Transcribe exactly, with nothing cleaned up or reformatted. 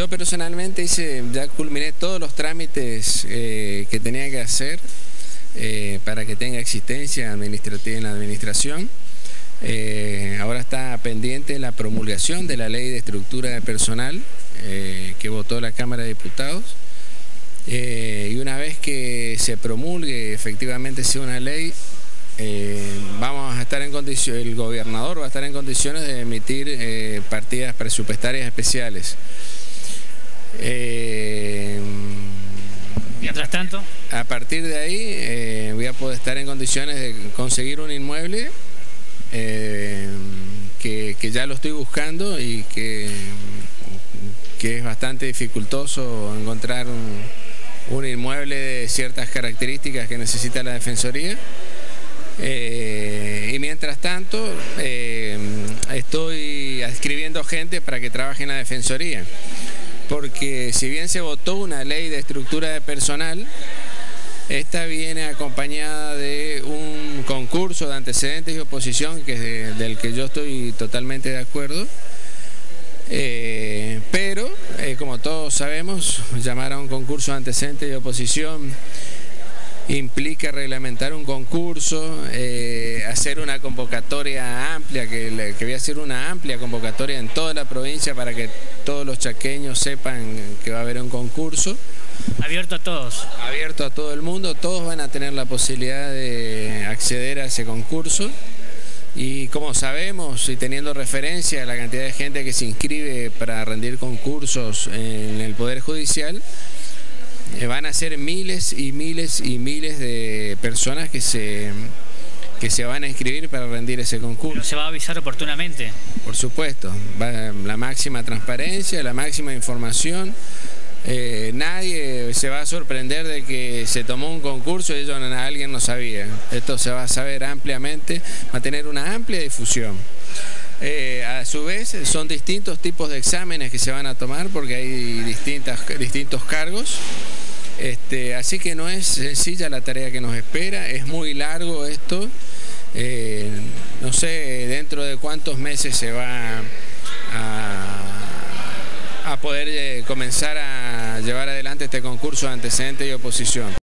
yo personalmente hice, ya culminé todos los trámites eh, que tenía que hacer eh, para que tenga existencia administrativa en la administración. Eh, ahora está pendiente la promulgación de la ley de estructura de personal eh, que votó la Cámara de Diputados. Eh, y una vez que se promulgue, efectivamente sea una ley, eh, vamos a estar en condiciones, el gobernador va a estar en condiciones de emitir eh, partidas presupuestarias especiales. Eh, Mientras tanto, a partir de ahí eh, voy a poder estar en condiciones de conseguir un inmueble eh, que, que ya lo estoy buscando y que, que es bastante dificultoso encontrar un, un inmueble de ciertas características que necesita la Defensoría. Eh, y mientras tanto eh, estoy adscribiendo gente para que trabaje en la Defensoría, porque si bien se votó una ley de estructura de personal, esta viene acompañada de un concurso de antecedentes y oposición que es de, del que yo estoy totalmente de acuerdo. Eh, pero, eh, como todos sabemos, llamar a un concurso de antecedentes y oposición implica reglamentar un concurso, eh, hacer una convocatoria amplia, que, que voy a hacer una amplia convocatoria en toda la provincia para que todos los chaqueños sepan que va a haber un concurso. Abierto a todos. Abierto a todo el mundo, todos van a tener la posibilidad de acceder a ese concurso. Y como sabemos, y teniendo referencia a la cantidad de gente que se inscribe para rendir concursos en el Poder Judicial, van a ser miles y miles y miles de personas que se, que se van a inscribir para rendir ese concurso. ¿Pero se va a avisar oportunamente? Por supuesto, va, la máxima transparencia, la máxima información. Eh, nadie se va a sorprender de que se tomó un concurso y ellos, alguien no sabía. Esto se va a saber ampliamente, va a tener una amplia difusión. Eh, a su vez son distintos tipos de exámenes que se van a tomar porque hay distintas, distintos cargos. Este, así que no es sencilla la tarea que nos espera, es muy largo esto. Eh, no sé dentro de cuántos meses se va a, a poder eh, comenzar a llevar adelante este concurso de antecedentes y oposición.